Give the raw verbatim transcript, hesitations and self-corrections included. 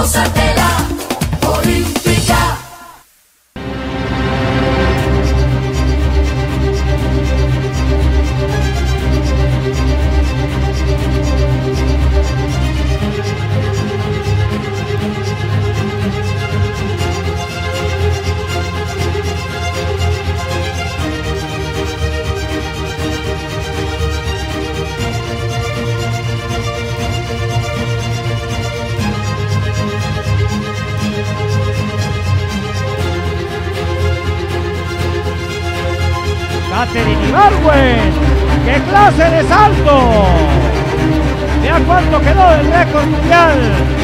gózate la olímpica. Catherine Ibargüen, ¡qué clase de salto! Vea cuánto quedó el récord mundial.